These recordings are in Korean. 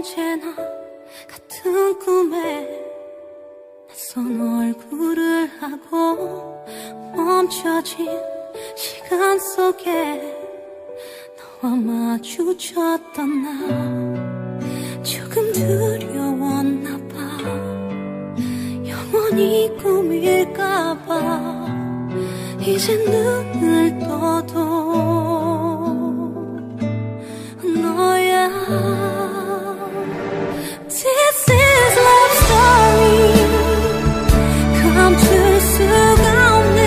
언제나 같은 꿈에 낯선 얼굴을 하고 멈춰진 시간 속에 너와 마주쳤던 나 조금 두려웠나 봐. 영원히 꿈일까 봐 이제 눈을 떠도 너야. This is love story. 감출 수가 없는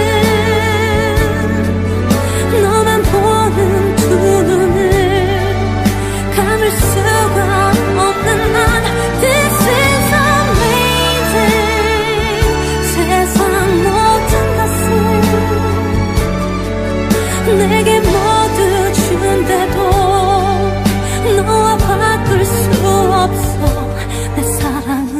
너만 보는 두 눈을 감을 수가 없는 난. This is amazing. 세상 모든 것을 내게 모두 준대도 너와 바꿀 수 없어 내 사랑은.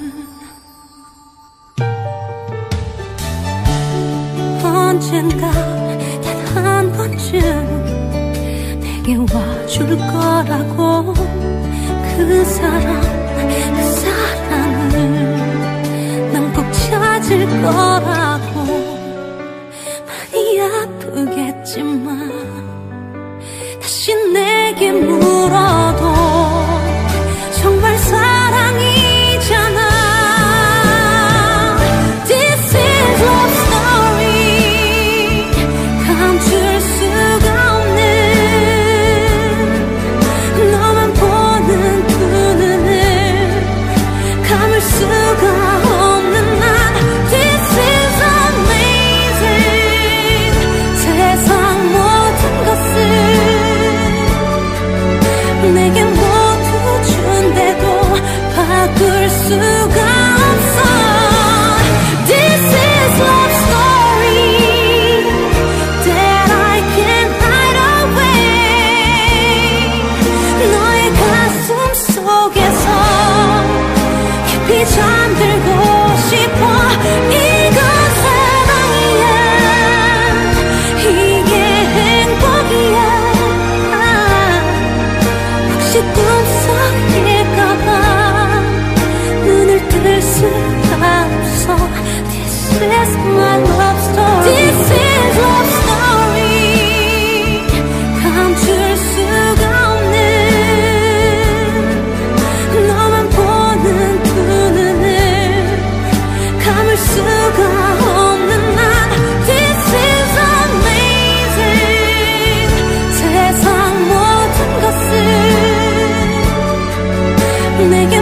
언젠가 단 한 번쯤 내게 와줄 거라고 그 사랑을 난 꼭 찾을 거라고. 많이 아프겠지만 다시 내게 물어도 정말 사랑이잖아. This is love story. 감출 수가 없는 너만 보는 두 눈을 감을 수가 없는 난. This is amazing. 세상 모든 것을 내게 모두 준대도 바꿀 수가 없어. This is love story that I can't hide away. 너의 가슴 속에서 깊이 잠들고 싶어. 이건 사랑이야. 이게 행복이야. 혹시 꿈속일까봐 눈을 뜰 수가 없어. This is my love story. This is love story. 감출 수가 없는 너만 보는 두 눈을 감을 수가 없는 난. This is amazing. 세상 모든 것을 내게